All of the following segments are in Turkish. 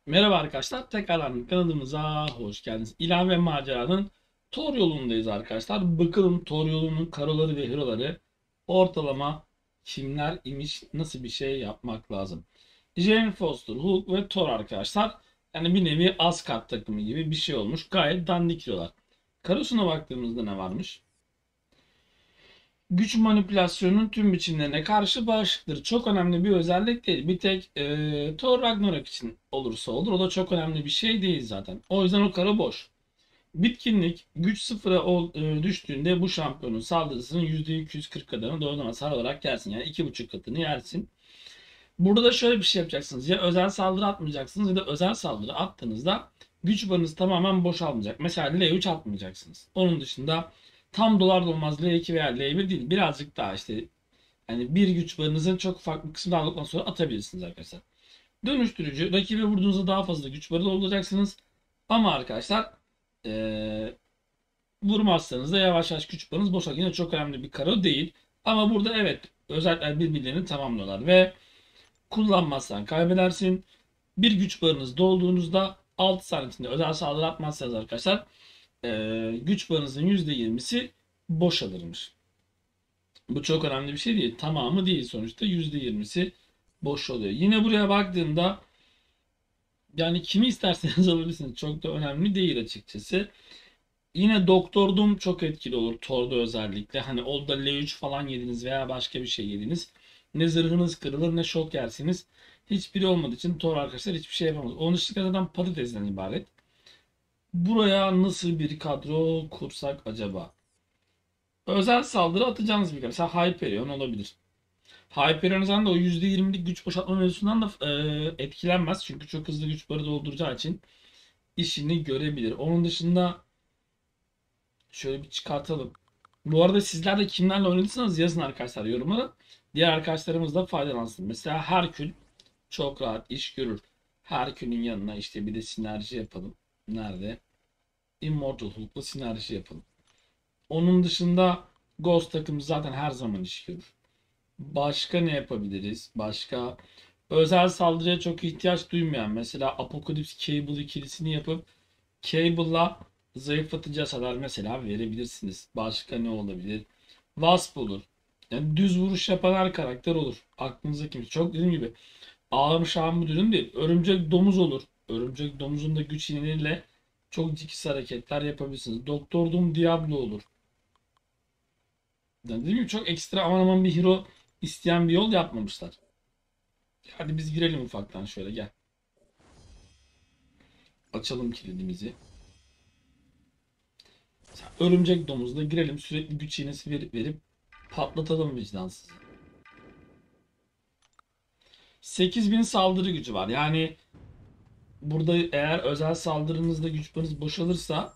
Merhaba arkadaşlar, tekrardan kanalımıza hoş geldiniz. İlave Macera'nın Tor yolundayız arkadaşlar. Bakalım Tor yolunun karoları ve heroları ortalama kimler imiş, nasıl bir şey yapmak lazım. Jane Foster, Hulk ve Thor arkadaşlar. Yani bir nevi Asgard takımı gibi bir şey olmuş. Gayet dandik diyorlar. Karosuna baktığımızda ne varmış? Güç manipülasyonunun tüm biçimlerine karşı bağışıktır. Çok önemli bir özellik değil. Bir tek Thor Ragnarok için olursa olur. O da çok önemli bir şey değil zaten. O yüzden o kara boş. Bitkinlik güç sıfıra düştüğünde bu şampiyonun saldırısının %240 kadarını doğrudan hasar olarak yersin. Yani 2,5 katını yersin. Burada da şöyle bir şey yapacaksınız. Ya özel saldırı atmayacaksınız ya da özel saldırı attığınızda güç barınız tamamen boşalmayacak. Mesela L3 atmayacaksınız. Onun dışında tam dolar dolmaz L2 veya L1 değil. Birazcık daha işte yani bir güç barınızın çok farklı kısmını aldıktan sonra atabilirsiniz arkadaşlar. Dönüştürücü. Rakibi vurduğunuzda daha fazla güç barı dolduracaksınız. Ama arkadaşlar vurmazsanız da yavaş yavaş güç barınız boşalır. Yine çok önemli bir karo değil. Ama burada evet özellikler birbirlerini tamamlıyorlar ve kullanmazsan kaybedersin. Bir güç barınız dolduğunuzda 6 saniyesinde özel saldırı atmazsanız arkadaşlar güç barınızın %20'si boşalırmış. Bu çok önemli bir şey değil. Tamamı değil sonuçta %20'si boş oluyor. Yine buraya baktığımda yani kimi isterseniz alabilirsiniz. Çok da önemli değil açıkçası. Yine Doktor Doom çok etkili olur Thor'da özellikle. Hani orada L3 falan yediniz veya başka bir şey yediniz. Ne zırhınız kırılır ne şok yersiniz. Hiçbiri olmadığı için Thor arkadaşlar hiçbir şey yapamaz. Onun dışında zaten patatesden ibaret. Buraya nasıl bir kadro kursak acaba? Özel saldırı atacağınız bir kadro. Mesela Hyperion olabilir. Hyperion'dan da o %20'lik güç boşaltma mevzusundan da etkilenmez. Çünkü çok hızlı güç barı dolduracağı için işini görebilir. Onun dışında şöyle bir çıkartalım. Bu arada sizler de kimlerle oynadıysanız yazın arkadaşlar yorumlara. Diğer arkadaşlarımız da faydalansın. Mesela Herkül çok rahat iş görür. Herkül'ün yanına işte bir de sinerji yapalım. Nerede? Immortal Hulk'la sinerji yapalım. Onun dışında Ghost takımı zaten her zaman iş görür. Başka ne yapabiliriz? Başka özel saldırıya çok ihtiyaç duymayan mesela Apocalypse Cable ikilisini yapıp Cable'la zayıflatıcı hasar mesela verebilirsiniz. Başka ne olabilir? Wasp olur. Yani düz vuruş yapan her karakter olur. Aklınıza kimse. Çok dediğim gibi ağır şahım müdürüm değil. Örümcek domuz olur. Örümcek domuzun da güç iğneleriyle çok ciks hareketler yapabilirsiniz. Doktor Doom Diablo olur. Yani dediğim gibi çok ekstra aman aman bir hero isteyen bir yol yapmamışlar. Hadi biz girelim ufaktan şöyle gel. Açalım kilidimizi. Örümcek domuzla girelim sürekli güç iğnesi verip patlatalım vicdansız. 8000 saldırı gücü var. Yani burada eğer özel saldırınızda güç barınız boşalırsa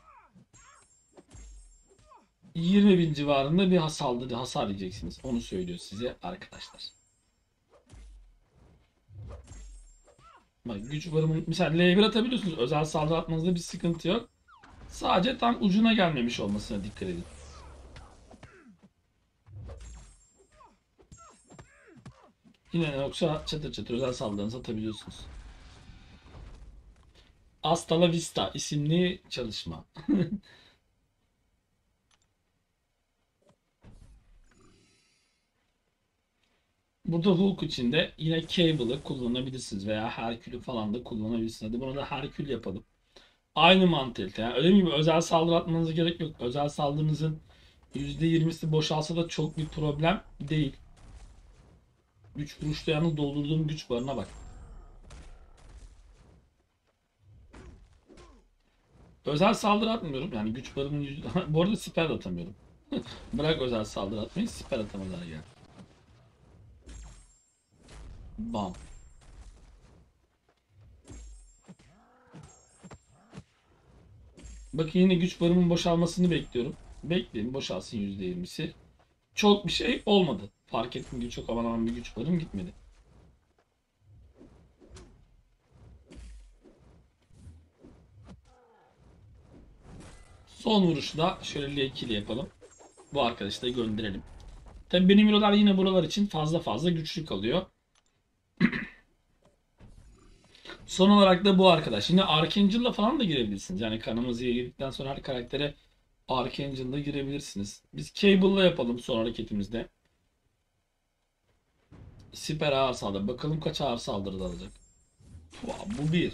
20.000 civarında bir saldırı hasar yiyeceksiniz. Onu söylüyor size arkadaşlar. Bak güç barımın mesela L1 atabiliyorsunuz. Özel saldırı atmanızda bir sıkıntı yok. Sadece tam ucuna gelmemiş olmasına dikkat edin. Yine yoksa çatır çatır özel saldırınızı atabiliyorsunuz. Hasta la Vista isimli çalışma. Burada Hulk için de yine Cable'ı kullanabilirsiniz veya Herkül'ü falan da kullanabilirsiniz. Hadi bunu da Herkül yapalım. Aynı mantalite. Yani öyle gibi özel saldırı atmanıza gerek yok. Özel saldırınızın %20'si boşalsa da çok bir problem değil. 3 vuruşta yalnız doldurduğum güç barına bak. Özel saldırı atmıyorum. Yani güç barının bu arada siper de atamıyorum. Bırak özel saldırı atmayı siper atamalar yani. Bam. Bakın yine güç barımın boşalmasını bekliyorum. Bekleyin boşalsın %20'si. Çok bir şey olmadı. Fark ettim ki çok aman aman bir güç barım gitmedi. Son vuruşu da şöyle L2 ile yapalım. Bu arkadaşı da gönderelim. Tabi benim hero'lar yine buralar için fazla fazla güçlü kalıyor. Son olarak da bu arkadaş. Yine Archangel'la falan da girebilirsiniz. Yani kanımızı yedikten sonra her karaktere Archangel'la girebilirsiniz. Biz Cable'la yapalım son hareketimizde. Siper ağır saldırı. Bakalım kaç ağır saldırı alacak. Bu bir.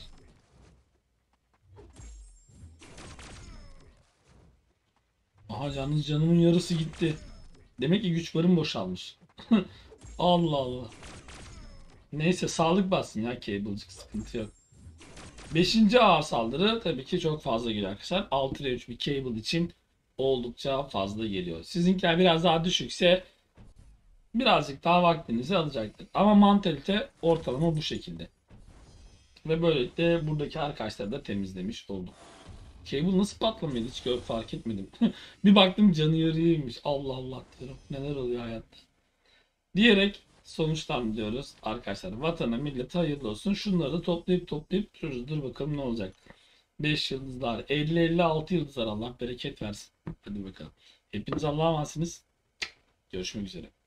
Aha canımın yarısı gitti. Demek ki güç barım boşalmış. Allah Allah. Neyse sağlık bassın ya Cable'cık, sıkıntı yok. Beşinci ağır saldırı tabii ki çok fazla geliyor arkadaşlar. 6 ile 3 bir Cable için oldukça fazla geliyor. Sizinkiler biraz daha düşükse birazcık daha vaktinizi alacaktır. Ama mantalite ortalama bu şekilde. Ve böylelikle buradaki arkadaşları da temizlemiş olduk. Cable nasıl patlamıyor hiç fark etmedim. Bir baktım canı yarıymış. Allah Allah diyorum. Neler oluyor hayatta. Diyerek sonuçtan diyoruz arkadaşlar. Vatana millete hayırlı olsun. Şunları da toplayıp duruyoruz. Dur bakalım ne olacak. 5 yıldızlar. 50-56 yıldızlar. Allah bereket versin. Hadi bakalım. Hepiniz Allah'a emanetsiniz. Görüşmek üzere.